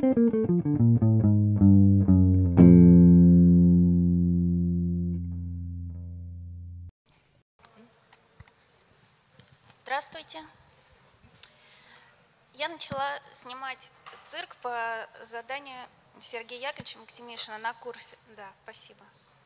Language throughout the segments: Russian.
Здравствуйте. Я начала снимать цирк по заданию Сергея Яковлевича Максимишина на курсе. Да, спасибо.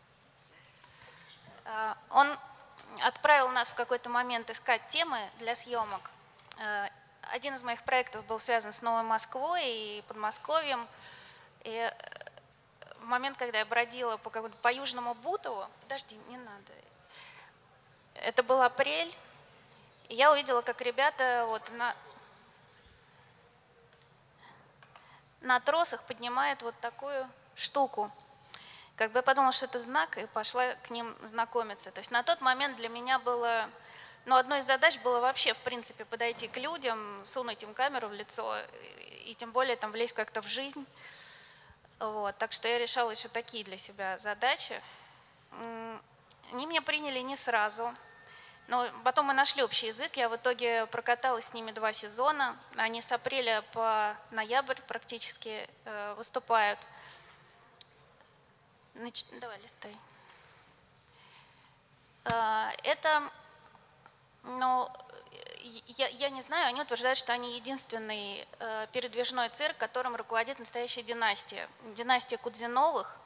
Он отправил нас в какой-то момент искать темы для съемок. Один из моих проектов был связан с Новой Москвой и Подмосковьем. И в момент, когда я бродила по Южному Бутову, подожди, не надо. Это был апрель. И я увидела, как ребята вот на тросах поднимают вот такую штуку. Как бы я подумала, что это знак, и пошла к ним знакомиться. То есть на тот момент для меня было, одной из задач было вообще, в принципе, подойти к людям, сунуть им камеру в лицо, и тем более там влезть как-то в жизнь. Вот. Так что я решала еще такие для себя задачи. Они меня приняли не сразу. Но потом мы нашли общий язык, я в итоге прокаталась с ними 2 сезона, они с апреля по ноябрь практически выступают. Давай, листай. Это, я не знаю, они утверждают, что они единственный передвижной цирк, которым руководит настоящая династия. Династия Кудзиновых.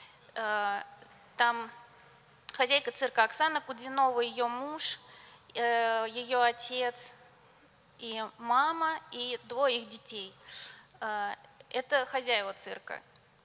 Там хозяйка цирка Оксана Кудзинова, ее муж, ее отец и мама, и 2 их детей. Это хозяева цирка.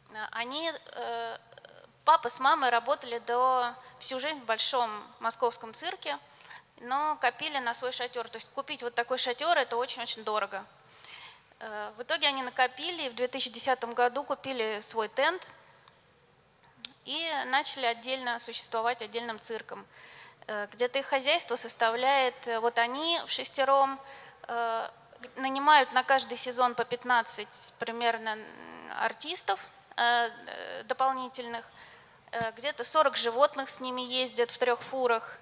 Папа с мамой работали всю жизнь в большом московском цирке, но копили на свой шатер. То есть купить вот такой шатер – это очень-очень дорого. В итоге они накопили, и в 2010 году купили свой тент и начали отдельно существовать отдельным цирком. Где-то их хозяйство составляет, вот они вшестером нанимают на каждый сезон по 15 примерно артистов дополнительных, где-то 40 животных с ними ездят в 3 фурах.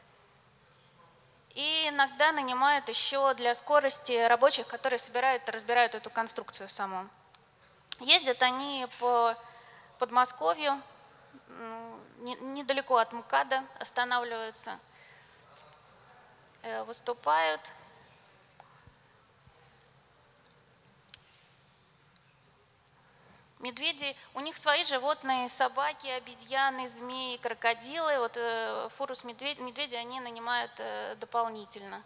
И иногда нанимают еще для скорости рабочих, которые собирают и разбирают эту конструкцию саму. Ездят они по Подмосковью, недалеко от МКАДа останавливаются, выступают. Медведи, у них свои животные, собаки, обезьяны, змеи, крокодилы. Вот фуру с медведя они нанимают дополнительно.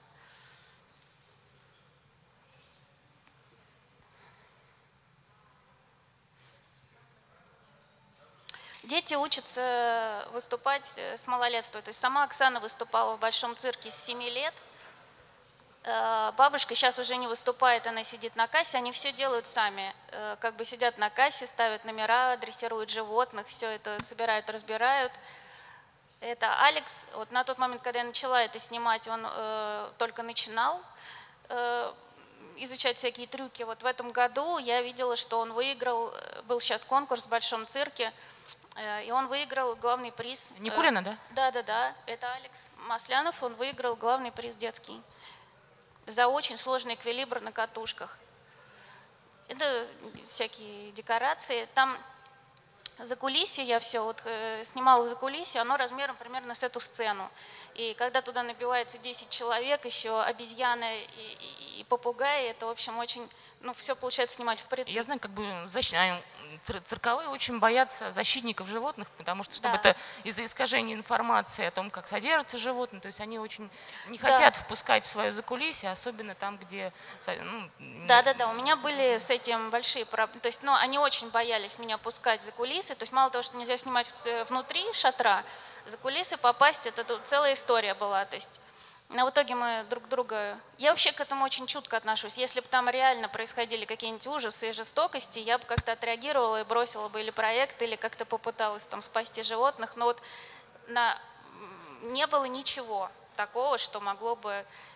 Дети учатся выступать с малолетства. То есть сама Оксана выступала в Большом цирке с 7 лет. Бабушка сейчас уже не выступает, она сидит на кассе, они все делают сами. Как бы сидят на кассе, ставят номера, дрессируют животных, все это собирают, разбирают. Это Алекс. Вот на тот момент, когда я начала это снимать, он только начинал изучать всякие трюки. Вот в этом году я видела, что он выиграл, был сейчас конкурс в Большом цирке, и он выиграл главный приз. Никулина, да? Да, это Алекс Маслянов, он выиграл главный приз детский за очень сложный эквилибр на катушках. Это всякие декорации. Там закулисье, я все вот снимала закулисье, оно размером примерно с эту сцену. И когда туда набивается 10 человек, еще обезьяны и попугаи, это, в общем, очень, все получается снимать впритык. Я знаю, цирковые очень боятся защитников животных, потому что, чтобы это из-за искажения информации о том, как содержатся животные, то есть они очень не хотят впускать в свое закулисье, особенно там, где… Да, у меня были с этим большие проблемы, то есть, они очень боялись меня пускать за кулисы, то есть мало того, что нельзя снимать внутри шатра, за кулисы попасть, это тут целая история была, то есть… Но в итоге мы друг друга… Я вообще к этому очень чутко отношусь. Если бы там реально происходили какие-нибудь ужасы и жестокости, я бы как-то отреагировала и бросила бы или проект, или как-то попыталась там спасти животных. Но вот не было ничего такого, что могло бы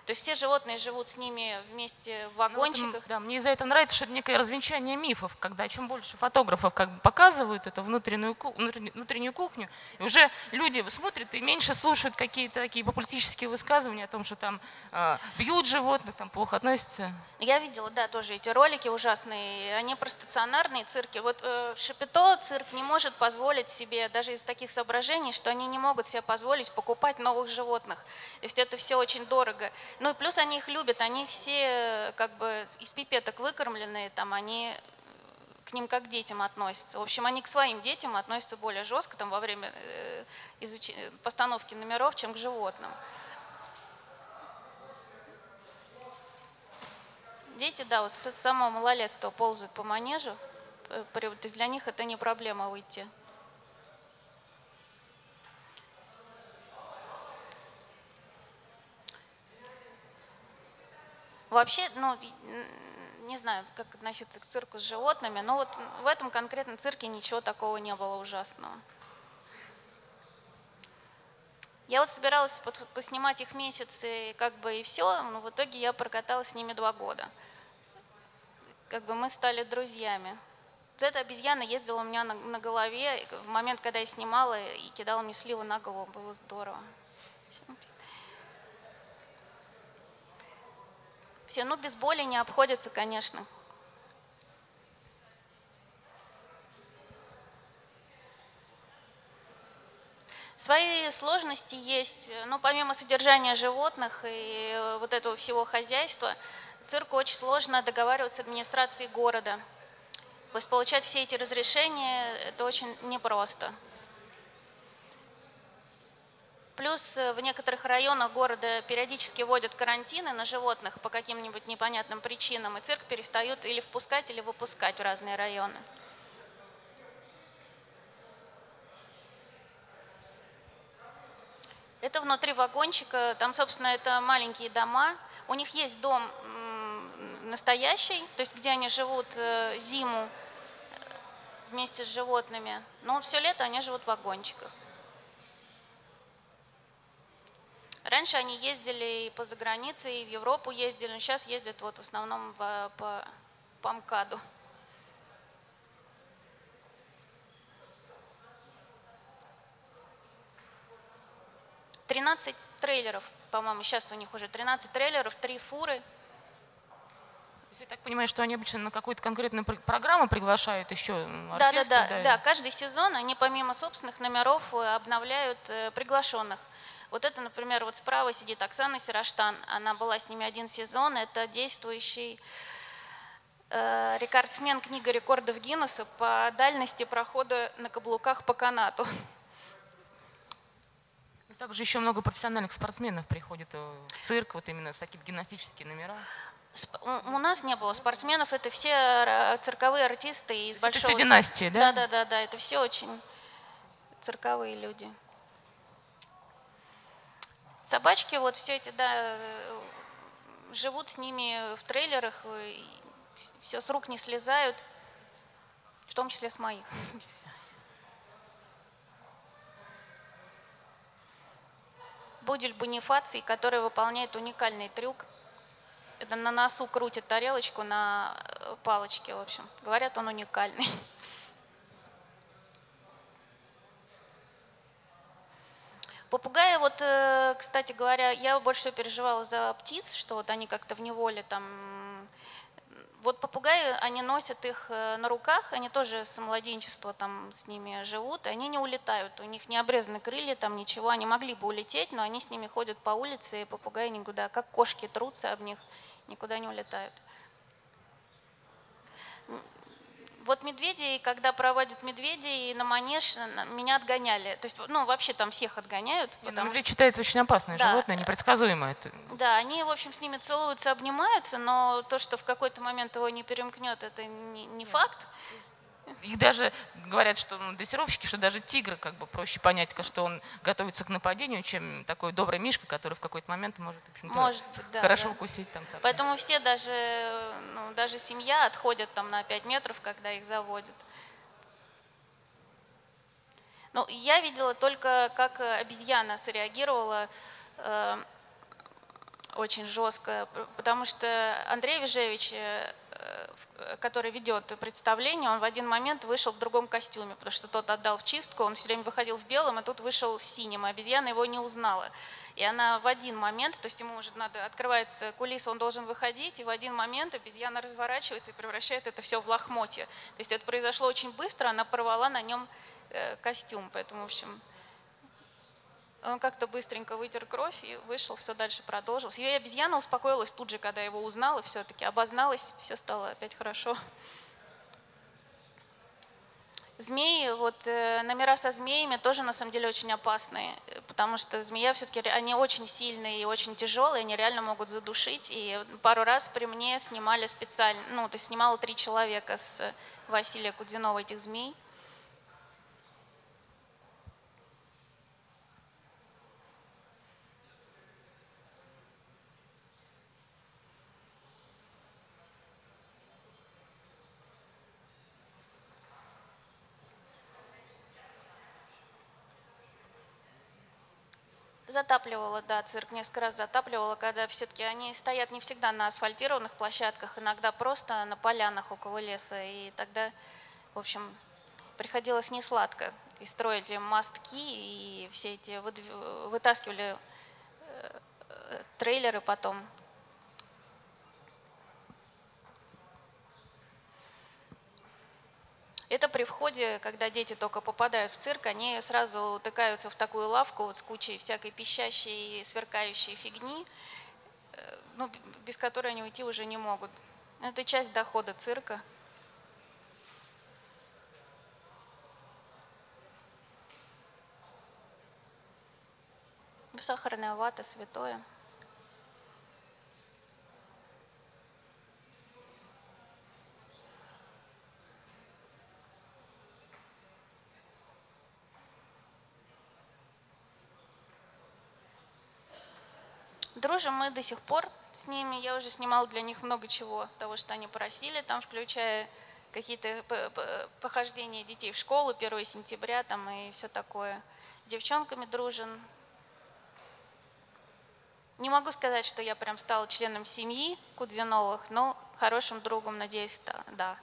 То есть все животные живут с ними вместе в вагончиках. Вот, да, мне из-за этого нравится, что это некое развенчание мифов, когда чем больше фотографов как бы показывают это внутреннюю кухню, и уже люди смотрят и меньше слушают какие-то такие популистические высказывания о том, что там бьют животных, там плохо относятся. Я видела, да, тоже эти ролики ужасные, они про стационарные цирки. Вот в Шапито цирк не может позволить себе, даже из таких соображений, что они не могут себе позволить покупать новых животных. То есть это все очень дорого. Ну и плюс они их любят, они все как бы из пипеток выкормленные, там они к ним как к детям относятся. В общем, они к своим детям относятся более жестко там, во время постановки номеров, чем к животным. Дети, да, вот с самого малолетства ползают по манежу, то есть для них это не проблема выйти. Вообще, ну, не знаю, как относиться к цирку с животными, но вот в этом конкретном цирке ничего такого не было ужасного. Я вот собиралась поснимать их месяц и как бы и все, но в итоге я прокаталась с ними 2 года. Как бы мы стали друзьями. Вот эта обезьяна ездила у меня на голове в момент, когда я снимала, и кидала мне сливы на голову. Было здорово. Все, ну, без боли не обходятся, конечно. Свои сложности есть, но помимо содержания животных и вот этого всего хозяйства, цирку очень сложно договариваться с администрацией города. То есть получать все эти разрешения – это очень непросто. Плюс в некоторых районах города периодически вводят карантины на животных по каким-нибудь непонятным причинам, и цирк перестают или впускать, или выпускать в разные районы. Это внутри вагончика, там, собственно, это маленькие дома. У них есть дом настоящий, то есть где они живут зиму вместе с животными, но все лето они живут в вагончиках. Раньше они ездили и по загранице, и в Европу ездили, но сейчас ездят вот в основном по МКАДу. – 13 трейлеров, по-моему, сейчас у них уже 13 трейлеров, 3 фуры. Я так понимаю, что они обычно на какую-то конкретную программу приглашают еще артистов? Да, каждый сезон они помимо собственных номеров обновляют приглашенных. Вот это, например, вот справа сидит Оксана Сираштан, она была с ними 1 сезон, это действующий рекордсмен книга рекордов Гиннесса по дальности прохода на каблуках по канату. Также еще много профессиональных спортсменов приходит в цирк, вот именно с такими гимнастическими номерами. У нас не было спортсменов, это все цирковые артисты из большого... Это все династии, да? Да, это все очень цирковые люди. Собачки, вот все эти, да, живут с ними в трейлерах, все с рук не слезают, в том числе с моих. Будель Бонифаций, который выполняет уникальный трюк. Это на носу крутит тарелочку на палочке, в общем. Говорят, он уникальный. Попугаи, вот, кстати говоря, я больше всего переживала за птиц, что вот они как-то в неволе там... Вот попугаи, они носят их на руках, они тоже с младенчества там с ними живут, и они не улетают, у них не обрезаны крылья, там ничего, они могли бы улететь, но они с ними ходят по улице, и попугаи никуда, как кошки трутся об них, никуда не улетают. Вот медведи, когда проводят медведей на манеж, меня отгоняли. То есть, ну, вообще там всех отгоняют. Медведь считается очень опасное животное, непредсказуемое. Да, они, в общем, с ними целуются, обнимаются, но то, что в какой-то момент его не перемкнет, это не факт. Их даже говорят, что дрессировщики, что даже тигра как бы проще понять, что он готовится к нападению, чем такой добрый мишка, который в какой-то момент может, хорошо укусить. Там, поэтому все даже семья отходят там на 5 метров, когда их заводят. Ну, я видела только, как обезьяна среагировала. очень жестко, потому что Андрей Вижевич, который ведет представление, он в один момент вышел в другом костюме, потому что тот отдал в чистку, он все время выходил в белом, а тут вышел в синем, а обезьяна его не узнала. И она в один момент, то есть ему уже надо, открывается кулиса, он должен выходить, и в один момент обезьяна разворачивается и превращает это все в лохмотье. То есть это произошло очень быстро, она порвала на нем костюм, поэтому, в общем, он как-то быстренько вытер кровь и вышел, все дальше продолжилось. И обезьяна успокоилась тут же, когда его узнала, все-таки обозналась, все стало опять хорошо. Змеи, вот номера со змеями тоже на самом деле очень опасные, потому что змея все-таки, они очень сильные и очень тяжелые, они реально могут задушить. И пару раз при мне снимали специально, ну, то есть снимало 3 человека с Василия Кудзинова этих змей. Затапливала, да, цирк несколько раз затапливала, когда все-таки они стоят не всегда на асфальтированных площадках, иногда просто на полянах около леса, и тогда, в общем, приходилось несладко. И строили мостки, и все эти вытаскивали трейлеры потом. Это при входе, когда дети только попадают в цирк, они сразу утыкаются в такую лавку вот с кучей всякой пищащей, сверкающей фигни, ну, без которой они уйти уже не могут. Это часть дохода цирка. Сахарная вата, святое. Дружим мы до сих пор с ними. Я уже снимала для них много чего, того, что они просили, там, включая какие-то похождения детей в школу 1 сентября там, и все такое. С девчонками дружен. Не могу сказать, что я прям стала членом семьи Кудзиновых, но хорошим другом, надеюсь, да.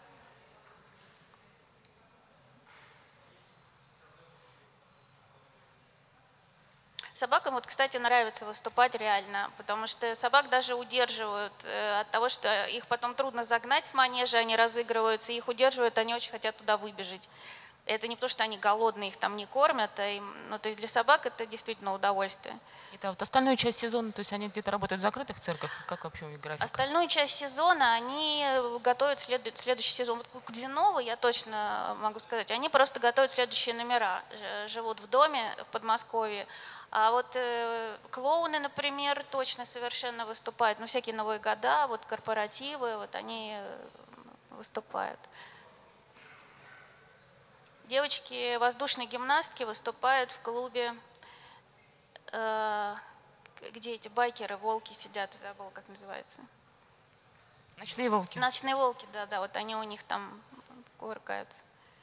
Собакам, вот, кстати, нравится выступать реально, потому что собак даже удерживают от того, что их потом трудно загнать с манежа, они разыгрываются, их удерживают, они очень хотят туда выбежать. Это не то, что они голодные, их там не кормят, ну, то есть для собак это действительно удовольствие. Это вот остальную часть сезона, то есть они где-то работают в закрытых цирках? Как вообще у них график? Остальную часть сезона они готовят следующий сезон. Вот Кудзинова, я точно могу сказать, они просто готовят следующие номера, живут в доме в Подмосковье. А вот клоуны, например, точно совершенно выступают, ну, всякие Новые года, вот корпоративы, вот они выступают. Девочки воздушные гимнастки выступают в клубе, где эти байкеры, волки сидят, забыла, как называется. Ночные волки. Ночные волки, да, вот они у них там кувыркаются.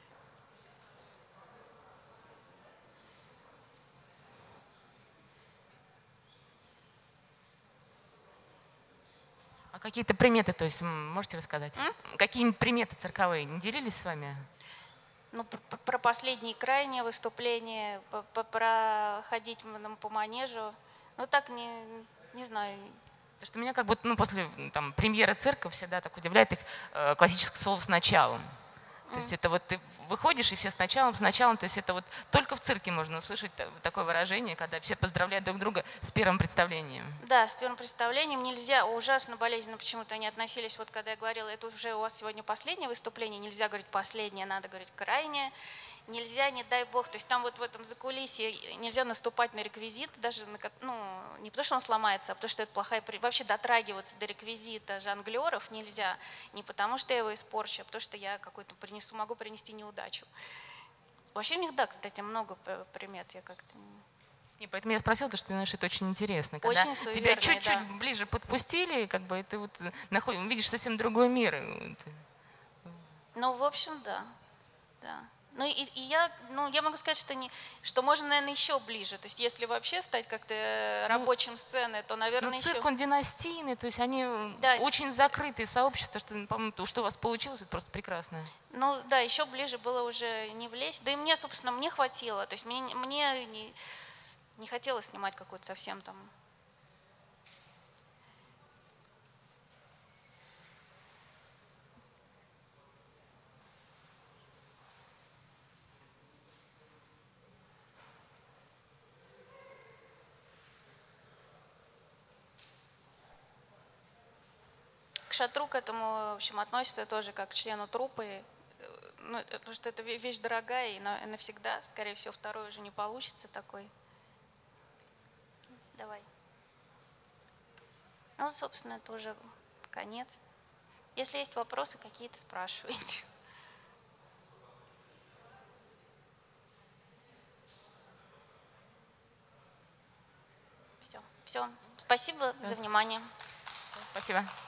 А какие-то приметы, то есть можете рассказать? Какие приметы цирковые не делились с вами? Ну, про последние крайние выступления, про ходить по манежу. Ну, так не знаю. Потому что меня как будто, ну, после там, премьеры цирка всегда так удивляет их классическое слово «с началом». То есть это вот ты выходишь, и все с началом, то есть это вот только в цирке можно услышать такое выражение, когда все поздравляют друг друга с первым представлением. Да, с первым представлением нельзя, ужасно болезненно почему-то они относились, вот когда я говорила, это уже у вас сегодня последнее выступление, нельзя говорить последнее, надо говорить крайнее. Нельзя, не дай бог, то есть там вот в этом закулисье нельзя наступать на реквизит, даже, ну, не потому что он сломается, а потому что это плохая, вообще дотрагиваться до реквизита жонглеров нельзя, не потому что я его испорчу, а потому что я какой-то могу принести неудачу. Вообще у них, да, кстати, много примет, я как-то... И поэтому я спросила, потому что, знаешь, это очень интересно. Когда очень тебя чуть-чуть ближе подпустили, как бы, и ты вот видишь совсем другой мир. Ну, в общем, да. Ну и я могу сказать, что можно, наверное, еще ближе. То есть если вообще стать как-то рабочим сцены, то, наверное, цирк, еще... он династийный, то есть они Да. очень закрытые сообщества, что, по-моему, то, что у вас получилось, это просто прекрасно. Ну да, еще ближе было уже не влезть. Да и мне, собственно, мне хватило. То есть мне не хотелось снимать какой-то совсем там... К шатру к этому, в общем, относится тоже как к члену труппы. Ну, потому что это вещь дорогая, и навсегда, скорее всего, второй уже не получится такой. Давай. Ну, собственно, это уже конец. Если есть вопросы какие-то, спрашивайте. Все. Спасибо за внимание. Спасибо.